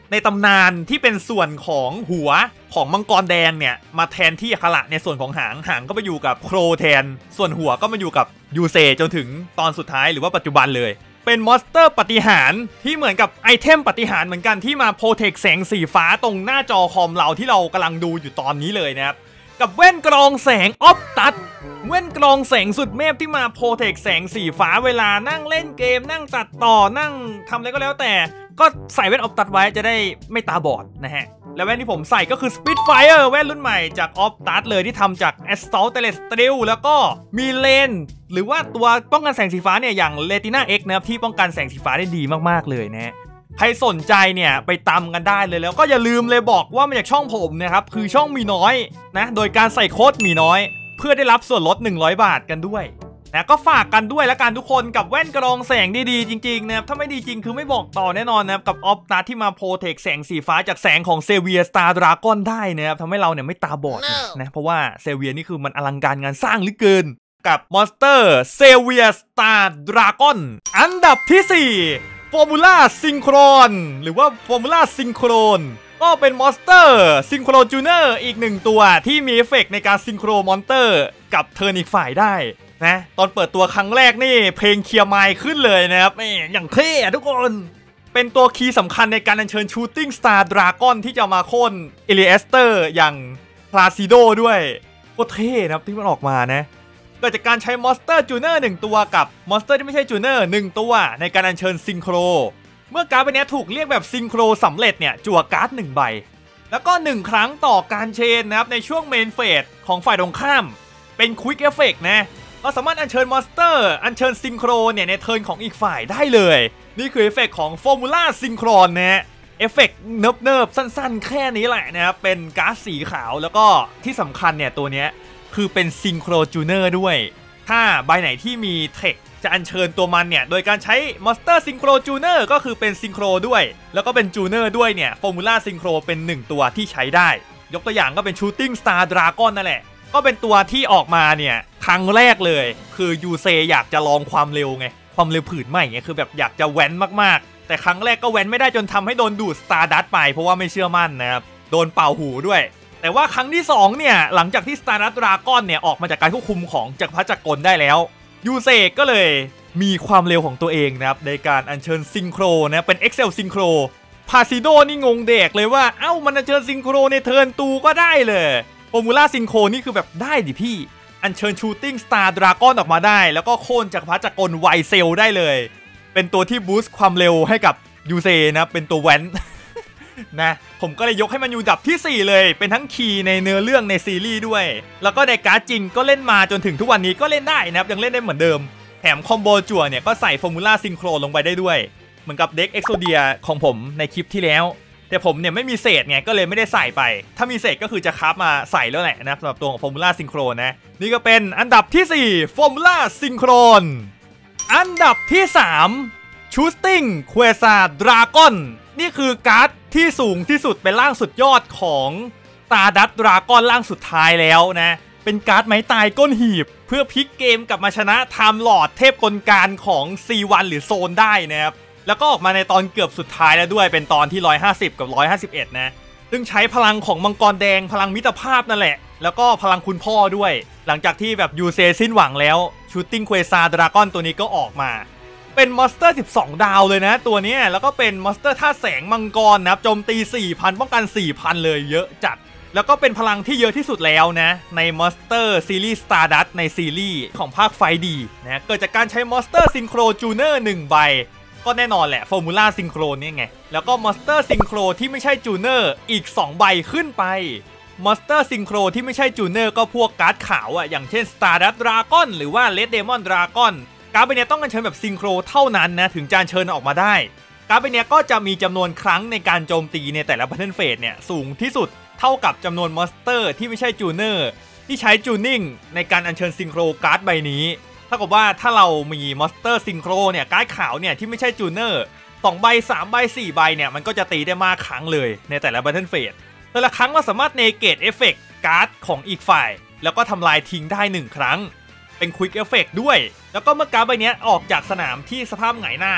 ในตำนานที่เป็นส่วนของหัวของมังกรแดงเนี่ยมาแทนที่อัคระในส่วนของหางหางก็ไปอยู่กับโครแทนส่วนหัวก็มาอยู่กับยูเซจนถึงตอนสุดท้ายหรือว่าปัจจุบันเลยเป็นมอนสเตอร์ปฏิหารที่เหมือนกับไอเทมปฏิหารเหมือนกันที่มาโปรเทคแสงสีฟ้าตรงหน้าจอคอมเราที่เรากำลังดูอยู่ตอนนี้เลยนะครับกับแว่นกรองแสงออฟตัดแว่นกรองแสงสุดเมพที่มาโปรเทคแสงสีฟ้าเวลานั่งเล่นเกมนั่งตัดต่อนั่งทำอะไรก็แล้วแต่ก็ใส่แว่นออฟตัดไว้จะได้ไม่ตาบอดนะฮะและแว่นที่ผมใส่ก็คือ Spitfire แว่นรุ่นใหม่จากออฟตัดเลยที่ทำจาก Assault Steel แล้วก็มีเลนหรือว่าตัวป้องกันแสงสีฟ้าเนี่ยอย่าง Retina X นะครับที่ป้องกันแสงสีฟ้าได้ดีมากๆเลยนะใครสนใจเนี่ยไปตามกันได้เลยแล้วก็อย่าลืมเลยบอกว่ามาจากช่องผมนะครับคือช่องมีน้อยนะโดยการใส่โค้ดมีน้อยเพื่อได้รับส่วนลดหนึ่งร้อยบาทกันด้วยนะก็ฝากกันด้วยและกันทุกคนกับแว่นกรองแสงดีๆจริงๆนะครับถ้าไม่ดีจริงคือไม่บอกต่อแน่นอนนะครับกับออฟตัดที่มาโปรเทคแสงสีฟ้าจากแสงของเซเวียสตาร์ดราก้อนได้นะครับทำให้เราเนี่ยไม่ตาบอด no. นะเพราะว่าเซเวียนี่คือมันอลังการงานสร้างเหลือเกินกับมอนสเตอร์เซเวียสตาร์ดราก้อนอันดับที่สี่ฟอร์มูล่าซิงโครนหรือว่าฟอร์มูล่าซิงโครนก็เป็นมอนสเตอร์ซิงโครจูเนอร์อีกหนึ่งตัวที่มีเอฟเฟกในการซิงโครมอนสเตอร์กับเทิร์นอีกฝ่ายได้นะตอนเปิดตัวครั้งแรกนี่เพลงเคลียร์ไมค์ขึ้นเลยนะครับนี่อย่างเท่ทุกคนเป็นตัวคีย์สำคัญในการอัญเชิญชูตติ้งสตาร์ดราก้อนที่จะมาโค่นเอลิเอสเตอร์อย่างพลาซิโดด้วยก็เท่นะครับที่มันออกมานะเกิดจากการใช้มอนสเตอร์จูเนอร์หนึ่งตัวกับมอนสเตอร์ที่ไม่ใช่จูเนอร์หนึ่งตัวในการอัญเชิญซิงโครเมื่อการ์ดใบนี้ถูกเรียกแบบซิงโครสำเร็จเนี่ยจั่วการ์ดหนึ่งใบแล้วก็หนึ่งครั้งต่อการเชนนะครับในช่วงเมนเฟสของฝ่ายตรงข้ามเป็นควิกเอฟเฟกต์นะเราสามารถอัญเชิญมอนสเตอร์อัญเชิญซิงโครเนี่ยในเทิร์นของอีกฝ่ายได้เลยนี่คือเอฟเฟกต์ของฟอร์มูล่าซิงโครนนะฮะเอฟเฟกต์เนิบเนิบสั้นๆแค่นี้แหละนะครับเป็นการ์ดสีขาวแล้วก็ที่สำคัญเนี่ยตัวเนี้ยคือเป็นซิงโครจูเนอร์ด้วยถ้าใบไหนที่มีเทคจะอัญเชิญตัวมันเนี่ยโดยการใช้มอนสเตอร์ซิงโครจูเนอร์ก็คือเป็นซิงโครด้วยแล้วก็เป็นจูเนอร์ด้วยเนี่ยฟอร์มูล่าซิงโครเป็นหนึ่งตัวที่ใช้ได้ยกตัวอย่างก็เป็นชูตติ้งสตาร์ดราก้อนนั่นแหละก็เป็นตัวที่ออกมาเนี่ยครั้งแรกเลยคือยูเซอยากจะลองความเร็วไงความเร็วผืนใหม่ไงคือแบบอยากจะแว้นมากๆแต่ครั้งแรกก็แว้นไม่ได้จนทำให้โดนดูดสตาร์ดัสไปเพราะว่าไม่เชื่อมั่นนะครับโดนเป่าหูด้วยแต่ว่าครั้งที่สองเนี่ยหลังจากที่สตาร์ดัสดราก้อนเนี่ยออกมาจากการควบคุมของจักรพรรดิจักรกลได้แล้วยูเซก็เลยมีความเร็วของตัวเองนะครับในการอัญเชิญซิงโครนะเป็น Excel ซิงโครพาซิโดนี่งงเด็กเลยว่าเอ้ามันอัญเชิญซิงโครในเทิร์นตูก็ได้เลยฟอร์มูล่าซิงโครนี่คือแบบได้ดิพี่อัญเชิญชูตติ้งสตาร์ดราก้อนออกมาได้แล้วก็โค่นจักรพรรดิจักรกลไวเซลได้เลยเป็นตัวที่บูสต์ความเร็วให้กับยูเซนะเป็นตัวแว้น นะผมก็เลยยกให้มันอยู่อันดับที่สี่เลยเป็นทั้งคีย์ในเนื้อเรื่องในซีรีส์ด้วยแล้วก็ในการ์ดจริงก็เล่นมาจนถึงทุกวันนี้ก็เล่นได้นะครับยังเล่นได้เหมือนเดิมแถมคอมโบจั่วเนี่ยก็ใส่ฟอร์มูล่าซิงโครลงไปได้ด้วยเหมือนกับเด็กเอ็กโซเดียของผมในคลิปที่แล้วแต่ผมเนี่ยไม่มีเศษไงก็เลยไม่ได้ใส่ไปถ้ามีเศษก็คือจะคราฟมาใส่แล้วแหละนะสำหรับตัวของฟอร์มูล่าซิงโครนะนี่ก็เป็นอันดับที่สี่ฟอร์มูล่าซิงโครนอันดับที่สามชูสติ้งเควซาดราก้อนนี่คือการ์ดที่สูงที่สุดเป็นร่างสุดยอดของตาดัตดราก้อนร่างสุดท้ายแล้วนะเป็นการ์ดไม้ตายก้นหีบเพื่อพลิกเกมกลับมาชนะไทม์ลอร์ดเทพกลการของ ซี วัน หรือโซนได้นะครับแล้วก็ออกมาในตอนเกือบสุดท้ายแล้วด้วยเป็นตอนที่หนึ่งร้อยห้าสิบกับหนึ่งร้อยห้าสิบเอ็ดนะซึ่งใช้พลังของมังกรแดงพลังมิตรภาพนั่นแหละแล้วก็พลังคุณพ่อด้วยหลังจากที่แบบยูเซสิ้นหวังแล้วชูตติ้งเควซาดราก้อนตัวนี้ก็ออกมาเป็นมอนสเตอร์สิบสองดาวเลยนะตัวนี้แล้วก็เป็นมอนสเตอร์ท่าแสงมังกรนะครับโจมตี สี่พัน ป้องกัน สี่พัน เลยเยอะจัดแล้วก็เป็นพลังที่เยอะที่สุดแล้วนะในมอนสเตอร์ซีรีส์ Stardust ในซีรีส์ของภาคไฟดีนะเกิดจากการใช้มอนสเตอร์ซิงโครจูเนอร์หนึ่งใบก็แน่นอนแหละฟอร์มูล่าซิงโครนี่ไงแล้วก็มอนสเตอร์ซิงโครที่ไม่ใช่จูเนอร์อีกสองใบขึ้นไปมอนสเตอร์ซิงโครที่ไม่ใช่จูเนอร์ก็พวกการ์ดขาวอ่ะอย่างเช่น Stardust Dragon หรือว่า Red Demon Dragonการ์ดใบนี้ต้องอัญเชิญแบบซิงโครเท่านั้นนะถึงจะอัญเชิญออกมาได้การ์ดใบนี้ก็จะมีจำนวนครั้งในการโจมตีในแต่ละ Battle Phase เนี่ยสูงที่สุดเท่ากับจำนวนมอนสเตอร์ที่ไม่ใช่จูเนอร์ที่ใช้จูนิ่งในการอัญเชิญซิงโครการ์ดใบนี้เท่ากับว่าถ้าเรามีมอนสเตอร์ซิงโครเนี่ยการ์ดขาวเนี่ยที่ไม่ใช่จูเนอร์สองใบสามใบสี่ใบเนี่ยมันก็จะตีได้มากครั้งเลยในแต่ละ Battle Phase แต่ละครั้งเราสามารถเนเกตเอฟเฟกต์การ์ดของอีกฝ่ายแล้วก็ทำลายทิ้งได้หนึ่งครั้งเป็นควิกเอฟเฟกต์ด้วยแล้วก็เมื่อการ์ดใบนี้ออกจากสนามที่สภาพหงายหน้าเนี่ย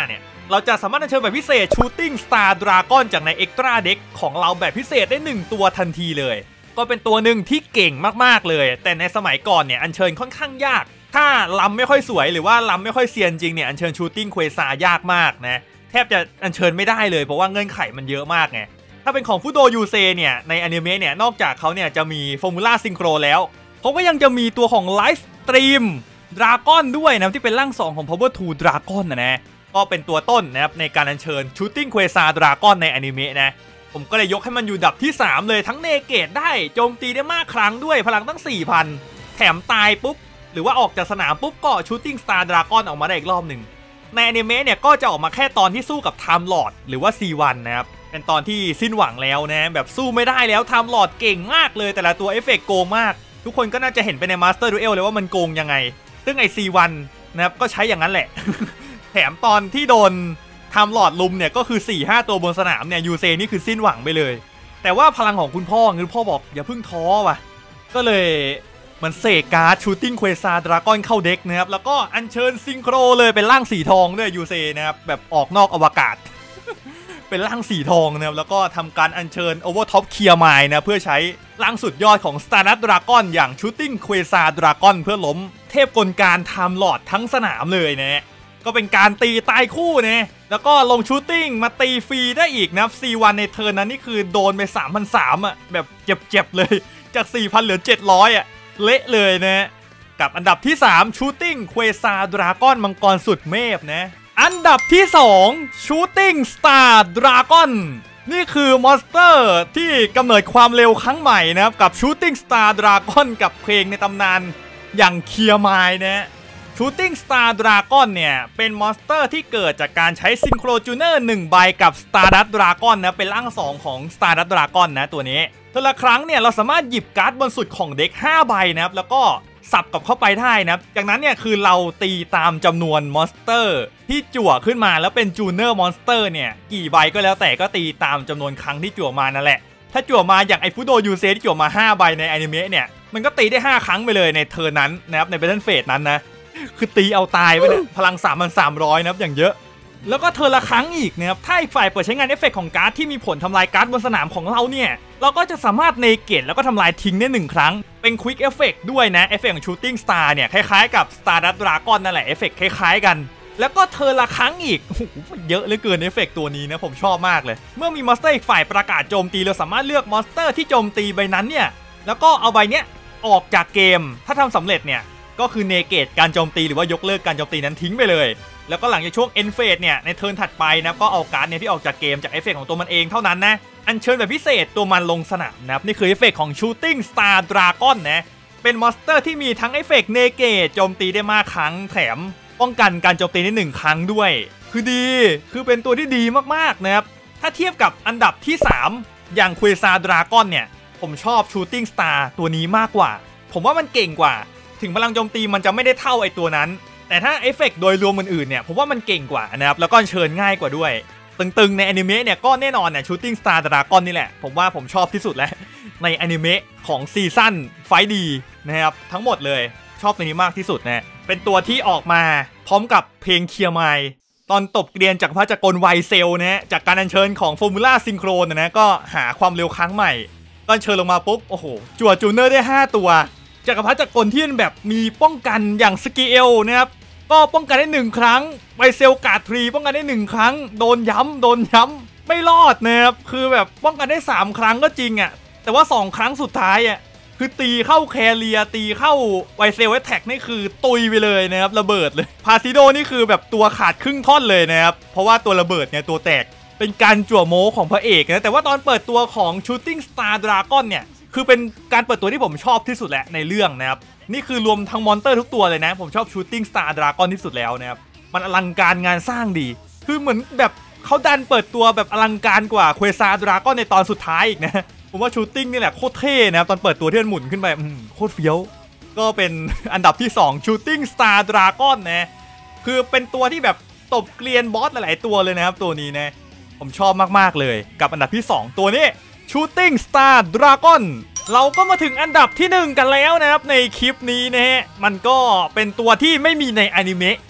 เราจะสามารถอัญเชิญแบบพิเศษ Shooting Star Dragon จากใน Extra Deck ของเราแบบพิเศษได้หนึ่งตัวทันทีเลยก็เป็นตัวหนึ่งที่เก่งมากๆเลยแต่ในสมัยก่อนเนี่ยอัญเชิญค่อนข้างยากถ้าลำไม่ค่อยสวยหรือว่าลำไม่ค่อยเซียนจริงเนี่ยอัญเชิญ Shooting Quasar ยากมากนะแทบจะอัญเชิญไม่ได้เลยเพราะว่าเงื่อนไขมันเยอะมากไงถ้าเป็นของฟุโดยูเซเนี่ยในอนิเมะเนี่ยนอกจากเขาเนี่ยจะมีฟอร์มูล่าซิงโครแล้วเขาก็ยังจะมีตัวของไลฟ์สตรีมดราก้อนด้วยนะที่เป็นร่างสองของ Power ทู Dragon นะนะก็เป็นตัวต้นนะครับในการอัญเชิญ Shooting Quasar Dragon ในอนิเมะนะผมก็เลยยกให้มันอยู่ดับที่สามเลยทั้งเนเกตได้โจมตีได้มากครั้งด้วยพลังตั้ง สี่พัน แถมตายปุ๊บหรือว่าออกจากสนามปุ๊บก็ Shooting Star Dragon ออกมาได้อีกรอบหนึ่งในอนิเมะเนี่ยก็จะออกมาแค่ตอนที่สู้กับ Time Lord หรือว่า ซี วัน นะครับเป็นตอนที่สิ้นหวังแล้วนะแบบสู้ไม่ได้แล้ว Time Lord เก่งมากเลยแต่ละตัวเอฟเฟกต์โกงมากทุกคนก็น่าจะเห็นไปใน Master Duel เลยว่ามันโกงยังไงซึ่งไอ ซี วัน นะครับก็ใช้อย่างนั้นแหละ แถมตอนที่โดนทำหลอดลุมเนี่ยก็คือ สี่ห้า ตัวบนสนามเนี่ยยูเซนี่คือสิ้นหวังไปเลยแต่ว่าพลังของคุณพ่อคือพ่อบอกอย่าเพิ่งท้อว่ะก็เลยมันเสกการ์ด Shooting Quasar Dragon เข้าเด็กนะครับแล้วก็อัญเชิญซิงโครเลยเป็นร่างสีทองด้วยยูเซนะครับแบบออกนอกอวกาศ เป็นร่างสีทองนะครับแล้วก็ทำการอัญเชิญ Overtop Clear Mind นะเพื่อใช้ร่างสุดยอดของ Stardust Dragon อย่าง Shooting Quasar Dragon เพื่อล้มเทพกลการ Time Lord ทั้งสนามเลยนะก็เป็นการตีตายคู่นะแล้วก็ลงชูตติ้งมาตีฟรีได้อีกนะ ซี วัน ในเทิร์นนั้นนี่คือโดนไป สามพันสามร้อย อ่ะแบบเจ็บๆเลยจาก สี่พัน เหลือ เจ็ดร้อย อ่ะเละเลยนะกับอันดับที่สาม Shooting Quasar Dragon มังกรสุดเมพนะอันดับที่สอง Shooting Star Dragon นี่คือมอนสเตอร์ที่กำเนิดความเร็วครั้งใหม่นะครับกับ Shooting Star Dragon กับเพลงในตำนานอย่างเคลียร์ไมล์นะ Shooting Star Dragon เนี่ยเป็นมอนสเตอร์ที่เกิดจากการใช้ Synchro Tuner หนึ่งใบกับ Stardust Dragon นะเป็นร่างสองของ Stardust Dragon นะตัวนี้แต่ละครั้งเนี่ยเราสามารถหยิบการ์ดบนสุดของเด็กห้าใบนะครับแล้วก็สับกลับเข้าไปได้นะจากนั้นเนี่ยคือเราตีตามจำนวนมอนสเตอร์ที่จั่วขึ้นมาแล้วเป็นจูเนอร์มอนสเตอร์เนี่ยกี่ใบก็แล้วแต่ก็ตีตามจำนวนครั้งที่จั่วมานั่นแหละถ้าจั่วมาอย่างไอฟุโดยูเซที่จั่วมาห้าใบในอนิเมะเนี่ยมันก็ตีได้ห้าครั้งไปเลยในเทิร์นนั้นนะครับใน Battle Phase นั้นนะคือตีเอาตายไปเนี่ยพลัง สามพันสามร้อย นะครับอย่างเยอะแล้วก็เทิร์นละครั้งอีกนะครับถ้าอีกฝ่ายเปิดใช้งานเอฟเฟกต์ของการ์ดที่มีผลทำลายการ์ดบนสนามของเราเนี่ยเราก็จะสามารถเนเกตแล้วก็ทำลายทิ้งได้หนึ่งครั้งเป็นควิกเอฟเฟกต์ด้วยนะเอฟเฟกต์ของ Shooting Star เนี่ยคล้ายๆกับ Stardust Dragon นั่นแหละเอฟเฟกต์คล้ายๆกันแล้วก็เทิร์นละครั้งอีกโอ้โหเยอะเหลือเกินเอฟเฟกต์ตัวนี้นะผมชอบมากเลยเมื่อมีมอนสเตอร์อีกฝ่ายประกาศโจมตีเราสามารถเลือกมอนสเตอร์ที่โจมตีใบนั้นเนี่ยแล้วก็เอาใบเนี้ยออกจากเกมถ้าทำสำเร็จเนี่ยก็คือเนเกตการโจมตีหรือว่ายกเลิกการโจมตีนั้นทิ้งไปเลยแล้วก็หลังจากช่วง End Phase เนี่ยในเทิร์นถัดไปนะก็เอาการ์ดเนี่ยที่ออกจากเกมจากเอฟเฟกต์ของตัวมันเองเท่านั้นนะอัญเชิญแบบพิเศษตัวมันลงสนามนะครับนี่คือเอฟเฟกต์ของ Shooting Star Dragon นะเป็นมอนสเตอร์ที่มีทั้งเอฟเฟกต์เนเกตโจมตีได้มากครั้งแถมป้องกันการโจมตีได้หนึ่งครั้งด้วยคือดีคือเป็นตัวที่ดีมากๆนะครับถ้าเทียบกับอันดับที่สามอย่าง Quasar Dragon เนี่ยผมชอบ Shooting Star ตัวนี้มากกว่าผมว่ามันเก่งกว่าถึงพลังโจมตีมันจะไม่ได้เท่าไอตัวนั้นแต่ถ้าเอฟเฟกต์โดยรวมอื่นๆเนี่ยผมว่ามันเก่งกว่านะครับแล้วก็เชิญง่ายกว่าด้วยตึงๆในอนิเมะเนี่ยก็แน่นอนเนี่ย Shooting Star Dragon นี่แหละผมว่าผมชอบที่สุดแล้วในอนิเมะของซีซั่นไฟดีนะครับทั้งหมดเลยชอบตัวนี้มากที่สุดนะเป็นตัวที่ออกมาพร้อมกับเพลงเคลียร์ไมล์ตอนตบเกรียนจากพระจักรไวเซลนะจากการอัญเชิญของฟอร์มูล่าซิงโครนนะก็หาความเร็วครั้งใหม่ตอนเชิญลงมาปุ๊บโอ้โหจั่วจูเนอร์ได้ห้าตัวจักรพรรดิจักรที่แบบมีป้องกันอย่างสกิเอลนะครับก็ป้องกันได้หนึ่งครั้งไวเซลการ์ดทรีป้องกันได้หนึ่งครั้งโดนย้ำโดนย้ำไม่รอดนะครับคือแบบป้องกันได้สามครั้งก็จริงอ่ะแต่ว่าสองครั้งสุดท้ายอ่ะคือตีเข้าแคเรียตีเข้าไวเซลแท็กนี่คือตุยไปเลยนะครับระเบิดเลยพาซิโดนี่คือแบบตัวขาดครึ่งท่อนเลยนะครับเพราะว่าตัวระเบิดเนี่ยตัวแตกเป็นการจั่วโม้ของพระเอกนะแต่ว่าตอนเปิดตัวของ Shooting Star Dragon เนี่ยคือเป็นการเปิดตัวที่ผมชอบที่สุดแหละในเรื่องนะครับนี่คือรวมทั้งมอนเตอร์ทุกตัวเลยนะผมชอบ Shooting Star Dragon ที่สุดแล้วนะครับมันอลังการงานสร้างดีคือเหมือนแบบเขาดันเปิดตัวแบบอลังการกว่า Quasar Dragon ในตอนสุดท้ายอีกนะผมว่า Shooting นี่แหละโคตรเท่นะครับตอนเปิดตัวที่มันหมุนขึ้นไปโคตรเฟี้ยวก็เป็นอันดับที่สอง Shooting Star Dragon นะคือเป็นตัวที่แบบตบเกลียนบอสหลายๆตัวเลยนะครับตัวนี้นะผมชอบมากๆเลยกับอันดับที่สองตัวนี้ Shooting Star Dragon เราก็มาถึงอันดับที่หนึ่งกันแล้วนะครับในคลิปนี้นะฮะมันก็เป็นตัวที่ไม่มีในอนิเมะไ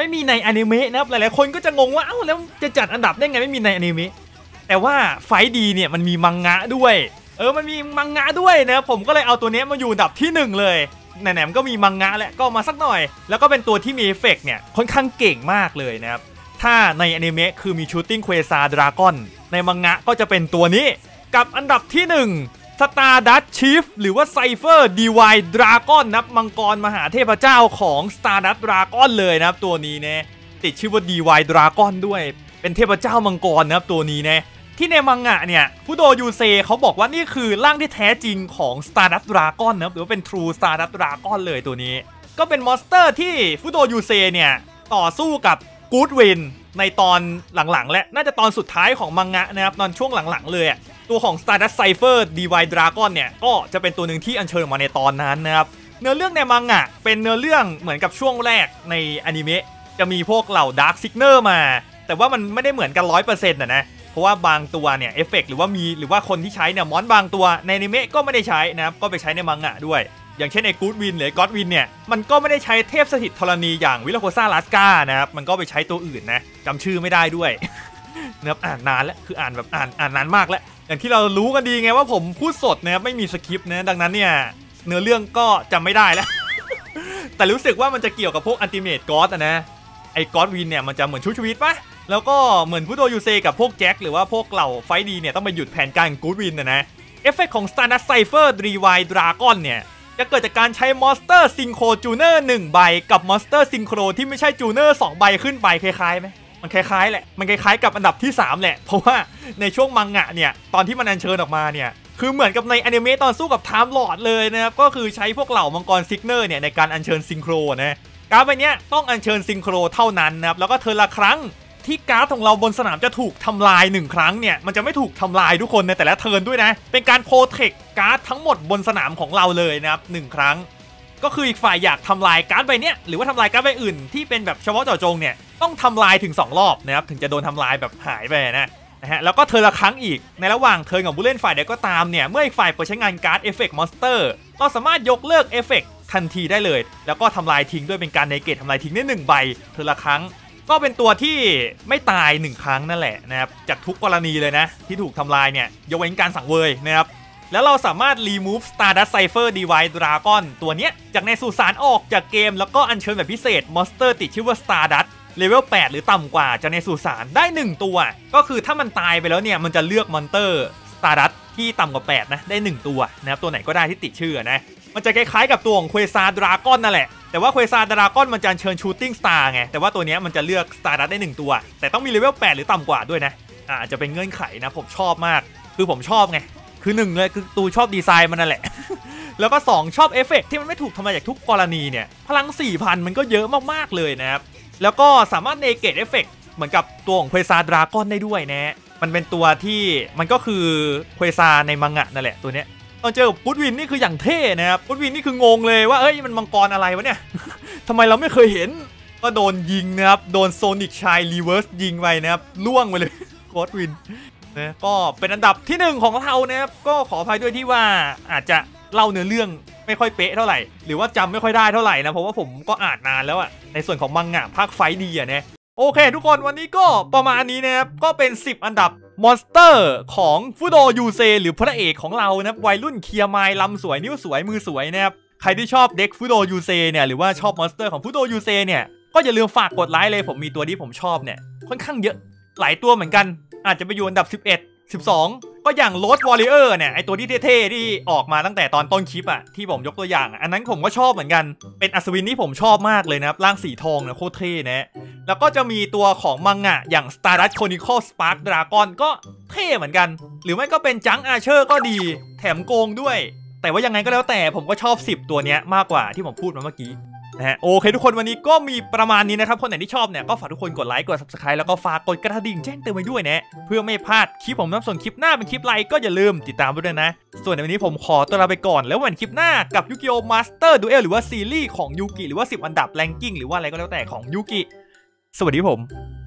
ไม่มีในอนิเมะนะครับหลายๆคนก็จะงงว่าเอ้าแล้วจะจัดอันดับได้ไงไม่มีในอนิเมะแต่ว่าไฟดีเนี่ยมันมีมังงะด้วยเออมันมีมังงะด้วยนะผมก็เลยเอาตัวนี้มาอยู่อันดับที่หนึ่งเลยไหนๆมันก็มีมังงะแหละก็มาสักหน่อยแล้วก็เป็นตัวที่มีเอฟเฟกต์เนี่ยค่อนข้างเก่งมากเลยนะครับถ้าในอนิเมะคือมีชูตติ้งเควซาดราก้อนในมังงะก็จะเป็นตัวนี้กับอันดับที่หนึ่งสตาร์ดัตชีฟหรือว่าไซเฟอร์ดีวายดราก้อนนับมังกรมหาเทพเจ้าของสตาร์ดัตดราก้อนเลยนะครับตัวนี้เนี่ยติดชื่อว่าดีวายดราก้อนด้วยเป็นเทพเจ้ามังกรนะครับตัวนี้เนี่ยที่ในมังงะเนี่ยฟุโดยูเซเขาบอกว่านี่คือร่างที่แท้จริงของสตาร์ดัตดราก้อนนะครับหรือว่าเป็นทรูสตาร์ดัตดราก้อนเลยตัวนี้ก็เป็นมอนสเตอร์ที่ฟุโดยูเซเนี่ยต่อสู้กับกู๊ดวินในตอนหลังๆและน่าจะตอนสุดท้ายของมังงะนะครับตอนช่วงหลังๆเลยตัวของ Stardust Cipher ดี วาย Dragon เนี่ยก็จะเป็นตัวหนึ่งที่อัญเชิญออกมาในตอนนั้นนะครับเนื้อเรื่องในมังงะเป็นเนื้อเรื่องเหมือนกับช่วงแรกในอนิเมะจะมีพวกเหล่า Dark Signer มาแต่ว่ามันไม่ได้เหมือนกัน ร้อยเปอร์เซ็นต์ นะนะเพราะว่าบางตัวเนี่ยเอฟเฟกต์หรือว่ามีหรือว่าคนที่ใช้เนี่ยมอนบางตัวในอนิเมะก็ไม่ได้ใช้นะครับก็ไปใช้ในมังงะด้วยอย่างเช่นไอ้กู๊ดวินหรือก็อดวินเนี่ยมันก็ไม่ได้ใช้เทพสถิตธรณีอย่างวิลโคซ่าลาสกานะครับมันก็ไปใช้ตัวอื่นนะจำชื่อไม่ได้ด้วยนะครับอ่านนานแล้วคืออ่านแบบอ่านอ่านนานมากแล้วอย่างที่เรารู้กันดีไงว่าผมพูดสดนะครับไม่มีสคริปต์นะดังนั้นเนี่ยเนื้อเรื่องก็จำไม่ได้แล้ว แต่รู้สึกว่ามันจะเกี่ยวกับพวกอัลติเมทก็อดนะไอ้ก็อดวินเนี่ยมันจะเหมือนชุดชีวิตปะแล้วก็เหมือนพุโดยูเซกับพวกแจ็คหรือว่าพวกเหล่าไฟดีเนี่ยต้องไปหยุดแผนการกู๊ดวินนะนะเอฟเฟกต์ของ Stardust Cipher ดี วาย Dragon เนี่ยจะเกิดจากการใช้มอนสเตอร์ซิงโครจูเนอร์หนึ่งใบกับมอนสเตอร์ซิงโครที่ไม่ใช่จูเนอร์สองใบขึ้นไปคล้ายๆไหมมันคล้ายๆแหละมันคล้ายๆกับอันดับที่สามแหละเพราะว่าในช่วงมังงะเนี่ยตอนที่มันอัญเชิญออกมาเนี่ยคือเหมือนกับในอนิเมะตอนสู้กับไทม์ลอร์ดเลยนะครับก็คือใช้พวกเหล่ามังกรซิกเนอร์เนี่ยในการอัญเชิญซิงโครนะการ์ดใบนี้ต้องอัญเชิญซิงโครเท่านั้นนะครับแล้วก็เทิร์นละครั้งที่การ์ดของเราบนสนามจะถูกทำลายหนึ่งครั้งเนี่ยมันจะไม่ถูกทำลายทุกคนในแต่ละเทิร์นด้วยนะเป็นการโปรเทคการ์ดทั้งหมดบนสนามของเราเลยนะครับหนึ่งครั้งก็คืออีกฝ่ายอยากทำลายการ์ดใบนี้หรือว่าทำลายการ์ดใบอื่นที่เป็นแบบเฉพาะเจาะจงเนี่ยต้องทำลายถึงสองรอบนะครับถึงจะโดนทำลายแบบหายไปนะนะฮะแล้วก็เทิร์นละครั้งอีกในระหว่างเทิร์นของผู้เล่นฝ่ายใดก็ตามเนี่ยเมื่ออีกฝ่ายเปิดใช้งานการ์ดเอฟเฟกต์มอนสเตอร์เราสามารถยกเลิกเอฟเฟกต์ทันทีได้เลยแล้วก็ทำลายทิ้งด้วยเป็นการเนเกตทำลายทิ้งได้หนึ่งใบเทิร์นละครั้งก็เป็นตัวที่ไม่ตายหนึ่งครั้งนั่นแหละนะครับจากทุกกรณีเลยนะที่ถูกทำลายเนี่ยยกเว้นการสังเวยนะครับแล้วเราสามารถ remove Stardust Cipher ดี วาย Dragon ตัวเนี้ยจากในสุสานออกจากเกมแล้วก็อัญเชิญแบบพิเศษมอนสเตอร์ติดชื่อว่า Stardust เลเวลแปดหรือต่ำกว่าจากในสุสานได้หนึ่งตัวก็คือถ้ามันตายไปแล้วเนี่ยมันจะเลือกมอนสเตอร์ Stardust ที่ต่ำกว่าแปดนะได้หนึ่งตัวนะครับตัวไหนก็ได้ที่ติดชื่อนะมันจะคล้ายๆกับตัวของเควซาดราก้อนนั่นแหละแต่ว่าเควซาดราก้อนมันจะเชิญชูตติ้งสตาร์ไงแต่ว่าตัวนี้มันจะเลือกสตาร์ดัตได้หนึ่งตัวแต่ต้องมีเลเวลแปดหรือต่ำกว่าด้วยนะอ่าจะเป็นเงื่อนไขนะผมชอบมากคือผมชอบไงคือหนึ่งเลยคือตูชอบดีไซน์มันนั่นแหละ แล้วก็สองชอบเอฟเฟกต์ที่มันไม่ถูกทำลายจากทุกกรณีเนี่ยพลัง สี่พัน มันก็เยอะมากๆเลยนะครับแล้วก็สามารถเนเกตเอฟเฟกต์เหมือนกับตัวของเควซาดราก้อนได้ด้วยนะมันเป็นตัวที่มันก็คือเควซาในมังงะนั่นแหละตัวเนี้ยตอนเจอกับกู๊ดวินนี่คืออย่างเท่นะครับกู๊ดวินนี่คืองงเลยว่าเอ้ยมันมังกรอะไรวะเนี่ย ทำไมเราไม่เคยเห็นก็โดนยิงนะครับโดนโซนิกชายรีเวิร์สยิงไปนะครับล่วงไปเลยกู๊ดวินนะก็เป็นอันดับที่หนึ่งของเรานะครับก็ขออภัยด้วยที่ว่าอาจจะเล่าเนื้อเรื่องไม่ค่อยเป๊ะเท่าไหร่หรือว่าจำไม่ค่อยได้เท่าไหร่นะเพราะว่าผมก็อ่านนานแล้วอะในส่วนของมังงะภาคไฟดีอะเนี่ยโอเคทุกคนวันนี้ก็ประมาณนี้นะครับก็เป็นสิบอันดับมอนสเตอร์ของฟุโดยูเซหรือพระเอกของเรานะครับวัยรุ่นเคลียร์ไมล์ลำสวยนิ้วสวยมือสวยนะครับใครที่ชอบเด็กฟุโดยูเซเนี่ยหรือว่าชอบมอนสเตอร์ของฟุโดยูเซเนี่ยก็อย่าลืมฝากกดไลค์เลยผมมีตัวที่ผมชอบเนี่ยค่อนข้างเยอะหลายตัวเหมือนกันอาจจะไปอยู่อันดับสิบเอ็ด สิบสองก็อย่างโรดวอริเออร์เนี่ยไอตัวที่เท่ๆที่ออกมาตั้งแต่ตอนต้นคลิปอะที่ผมยกตัวอย่างอันนั้นผมก็ชอบเหมือนกันเป็นอัศวินที่ผมชอบมากเลยนะครับร่างสีทองเนี่ยโคตรเท่นะแล้วก็จะมีตัวของมังงะอย่าง Stardust Chronicle Spark Dragon ก็เท่เหมือนกันหรือไม่ก็เป็นจังอาเชอร์ก็ดีแถมโกงด้วยแต่ว่ายังไงก็แล้วแต่ผมก็ชอบสิบตัวเนี้ยมากกว่าที่ผมพูดมาเมื่อกี้นะฮะโอเคทุกคนวันนี้ก็มีประมาณนี้นะครับคนไหนที่ชอบเนี่ยก็ฝากทุกคนกดไลค์กด ซับสไครบ์ แล้วก็ฝากกดกระดิ่งแจ้งเตือนไว้ด้วยนะเพื่อไม่พลาดคลิปผมนำส่วนคลิปหน้าเป็นคลิปไลค์ก็อย่าลืมติดตามไว้ด้วยนะส่วนในวันนี้ผมขอตัวลาไปก่อนแล้ววันคลิปหน้ากับยูกิโอมาสเตอร์ดูเอลหรือว่าซีรีส์ของยูกิหรือว่าสิบอันดับแรงกิ้งหรือว่าอะไรก็แล้วแต่ของยูกิสวัสดีผม